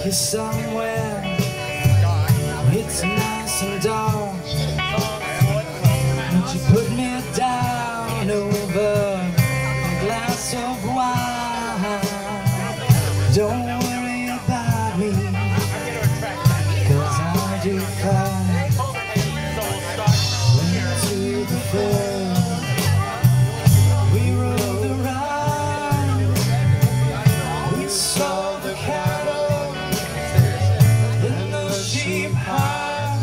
you somewhere. It's nice and dark. Would you put me down over a glass of wine? Don't worry about me, 'cause I'll do fine. Went to the fair, we rode the ride, we saw the cattle in the sheep house.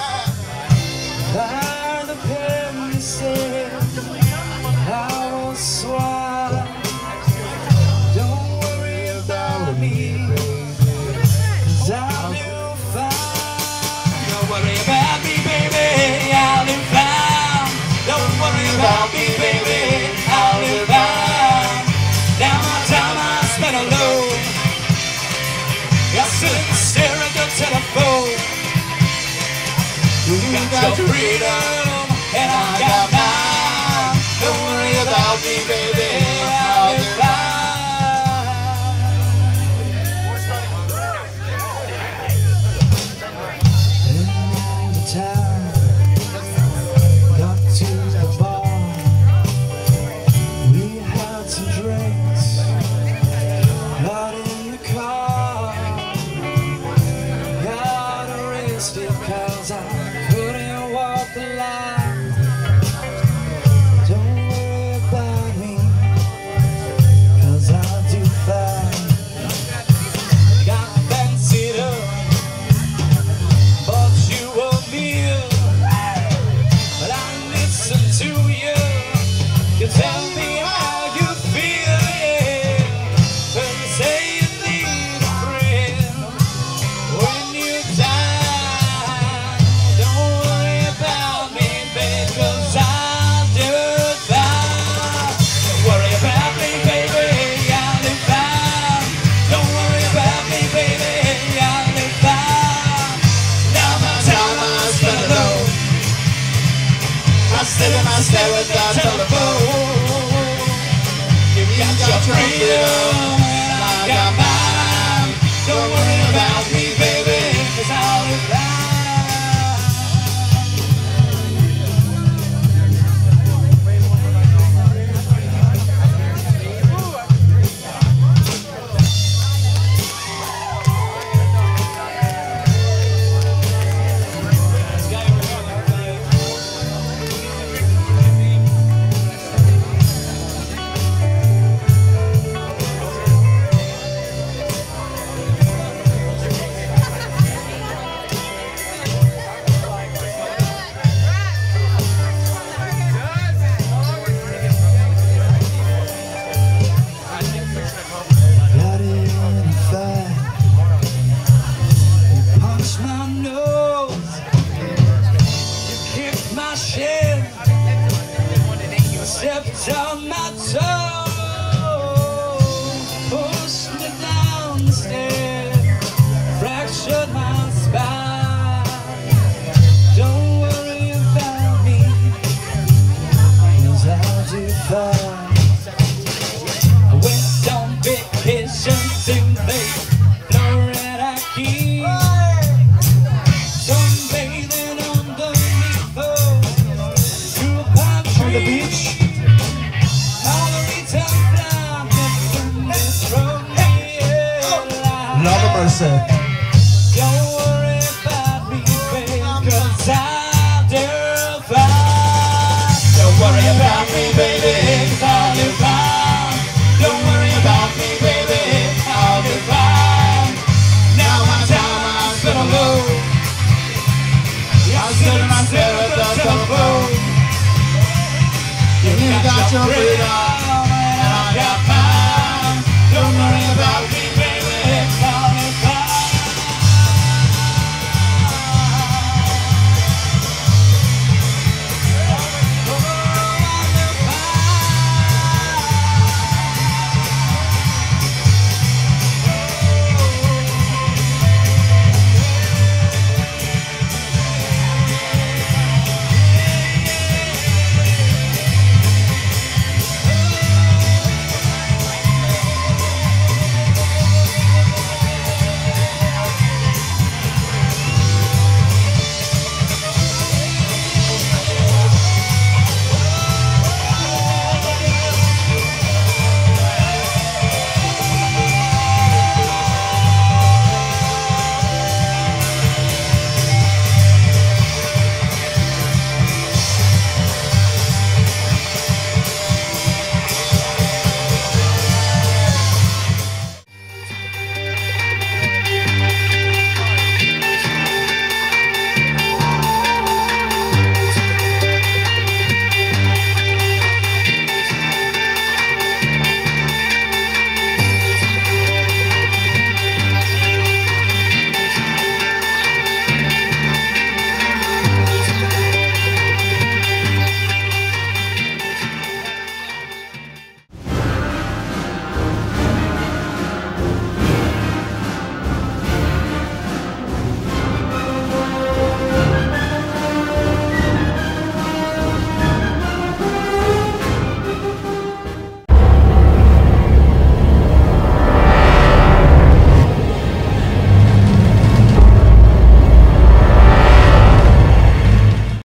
By the penny said I was swine. Don't worry about me, 'cause I'll do fine. Don't worry about me, baby, I'll do fine. Don't worry about me, baby, I'll do fine. Now my time I spent alone, I sit and stare at the telephone. You got your freedom, and I got mine. Don't worry about me, baby, I'll be fine. In the town, got to the bar. We had some drinks, got in the car. Got arrested 'cause I couldn't walk the line. Don't worry about me, 'cause I'll do fine. Got fancied up, bought you a meal, but I listened to you. You tell me how you feel, yeah. But you say you need a friend when you die. Don't worry about me, baby, 'cause I'll do fine. Don't worry about me, baby, I'll do fine. Don't worry about me, baby, I'll do fine. Now my time I spend alone, I sit and I stare at the telephone. You got your freedom, and I got mine. Don't worry about me, baby, 'cause I'll do fine. Got in a fight, you punched my nose, you kicked my shin, you stepped on my toe, pushed me down the stairs, fractured my spine. Don't worry about me, 'cause I'll do fine. I went on vacation to Florida Keys, sunbathing underneath the palm tree. On the beach, margarita flying from me. Lord of mercy. Don't worry about me, baby, 'cause I'll do fine. Don't worry about me, baby, 'cause I'll do fine. Don't worry about me, baby, I'll do fine. Now my time I spent alone, I sit and I stare at the telephone. You got your freedom.